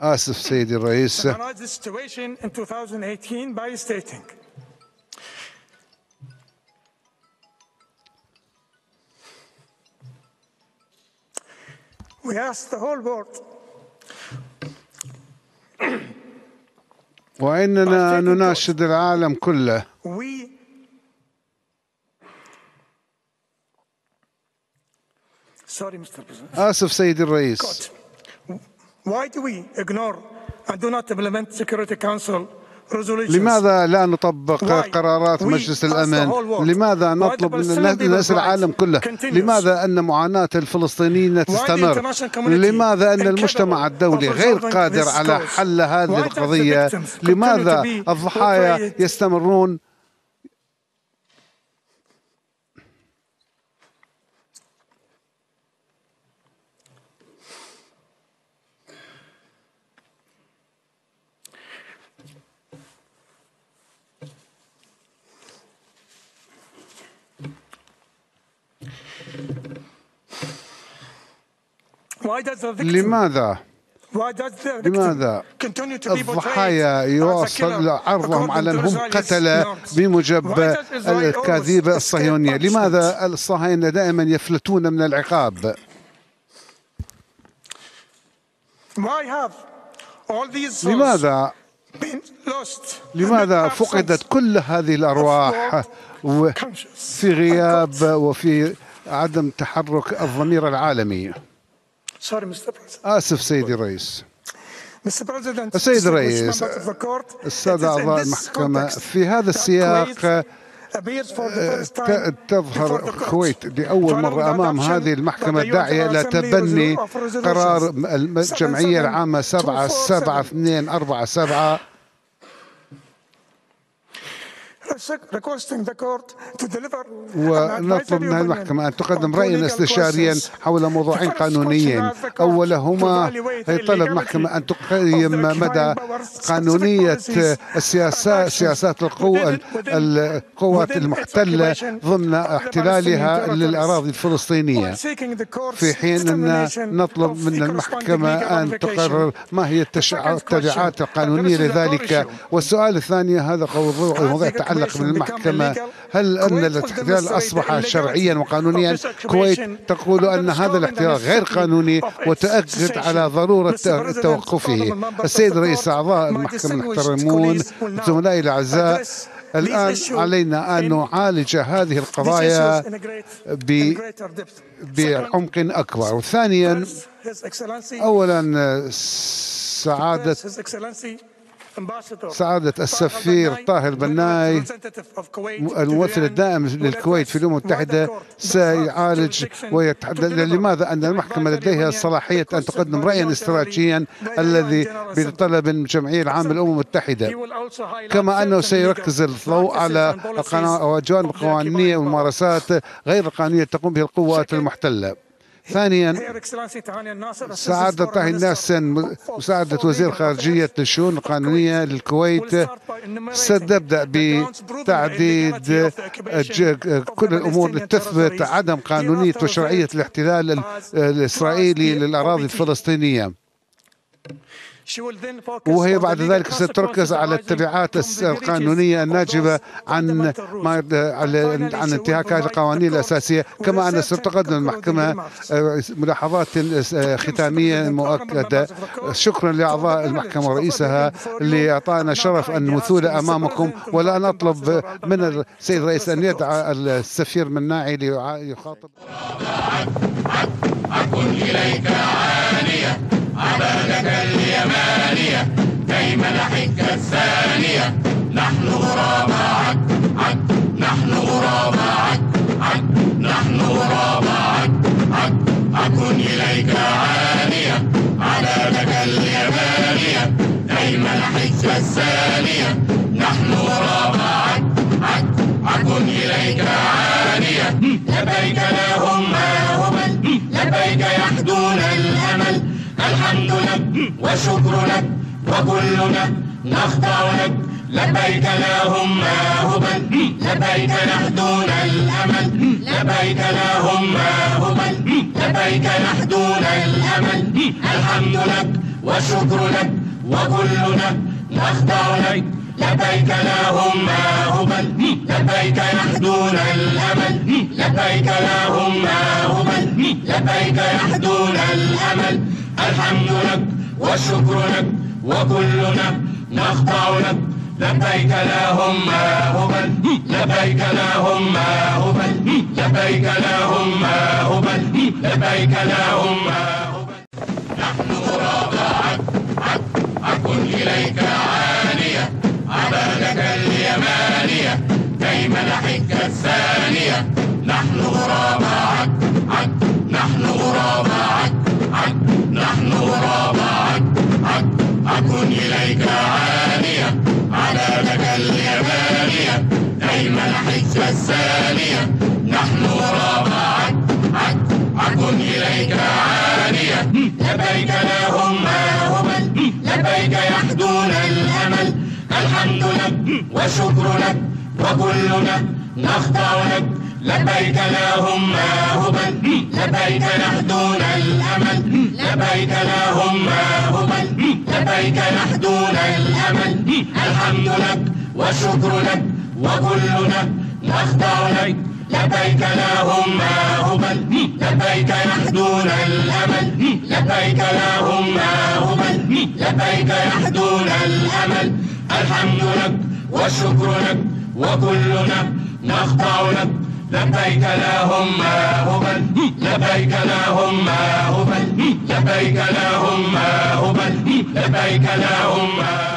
آسف سيدي الرئيس. We asked the whole world. وإننا نناشد العالم كله آسف سيدي الرئيس. Why do we ignore and do not implement Security Council resolutions? لماذا لا نطبق قرارات مجلس الأمن؟ لماذا نطلب نسأل العالم كله؟ لماذا أن معاناة الفلسطينيين تستمر؟ لماذا أن المجتمع الدولي غير قادر على حل هذه القضية؟ لماذا الضحايا يستمرون؟ لماذا الضحايا يواصل عرضهم على أنهم قتلة بموجب الأكاذيب الصهيونية؟ لماذا الصهاينة دائما يفلتون من العقاب؟ لماذا فقدت كل هذه الأرواح في غياب وفي عدم تحرك الضمير العالمي؟ آسف سيدي الرئيس. السيد الرئيس، السادة أعضاء المحكمة، في هذا السياق تظهر الكويت لأول مرة أمام هذه المحكمة الداعية إلى تبني قرار الجمعية العامة 77247 ونطلب من المحكمة أن تقدم رأيا استشاريا حول موضوعين قانونيين. أولهما طلب المحكمة أن تقيم مدى قانونية سياسات القوات المحتلة ضمن احتلالها للأراضي الفلسطينية، في حين أن نطلب من المحكمة أن تقرر ما هي التبعات القانونية لذلك. والسؤال الثاني، هذا موضوع يتعلق بالمحكمة، هل أن الاحتلال أصبح شرعيا وقانونيا؟ الكويت تقول أن هذا الاحتلال غير قانوني وتأكد على ضرورة توقفه. السيد رئيس، أعضاء المحكمة المحترمون، زملائي الأعزاء، الآن علينا أن نعالج هذه القضايا بعمق أكبر. وثانيا، أولا سعادة السفير طاهر بناي الممثل الدائم للكويت في الأمم المتحدة سيعالج ويتحدث لماذا أن المحكمة لديها صلاحية أن تقدم رأيا استراتيجيا الذي بطلب من الجمعية العامة للأمم المتحدة، كما أنه سيركز الضوء على الجوانب القانونية والممارسات غير القانونية تقوم بها القوات المحتلة. ثانيا، سعادة طاهر الناسن مساعدة وزير خارجية الشؤون القانونية للكويت ستبدأ بتعديد كل الأمور لتثبت عدم قانونية وشرعية الاحتلال الإسرائيلي للأراضي الفلسطينية، وهي بعد ذلك ستركز على التبعات القانونية الناجبة عن انتهاك القوانين الأساسية، كما أن ستقدم المحكمة ملاحظات ختامية مؤكدة. شكرا لأعضاء المحكمة ورئيسها لإعطائنا شرف أن نمثل أمامكم، ولا نطلب من السيد الرئيس أن يدعى السفير مناعي ليخاطب. أكن إليك عانية عبادك اليمانية كيما نحك الثانية، نحن غرابة نحن غرابة نحن غرابة أكن إليك عانية عبادك اليمانية كيما نحك الثانية، نحن غرابة أكن إليك عانية. لبيك اللهم هبل، لبيك يحدون الأمل، الحمد لك وشكر لك وكلنا نخضع لك. لبيك اللهم هبل، لبيك يحدون الأمل، لبيك اللهم هبل، لبيك يحدون الأمل، الحمد لك والشكر لك وكلنا نخضع لك. لبيك اللهم هبل، لبيك يحدون الأمل، لبيك اللهم هبل، لبيك يحدون الأمل. الحمد لك والشكر لك وكلنا نخضع لك. لبيك اللهم هبل، لبيك اللهم هبل، لبيك اللهم هبل، لبيك اللهم هبل. نحن غرباء عك إليك عانية، عبادك اليمانية كيما نحك الثانية. نحن غرباء عك، نحن غرباء عك، نحن غرباء عك إليك عانية، عبادك اليمانية كيما نحك الثانية. نحن غرباء عك إليك عانية. لبيك اللهم هبل، لبيك يحدون الأمل. الحمد لك والشكر لك وكلنا نخضع لك. لبيك اللهم هبل، لبيك يحدون الأمل، لبيك اللهم هبل، لبيك يحدون الأمل. الحمد لك والشكر لك وكلنا نخضع لك. لبيك اللهم هبل، لبيك يحدون الأمل، لبيك اللهم هبل، لبيك يحدون الأمل. الحمد لك والشكر لك وكلنا نخضع لك. لبيك اللهم هبل، لبيك اللهم هبل، لبيك اللهم هبل، لبيك اللهم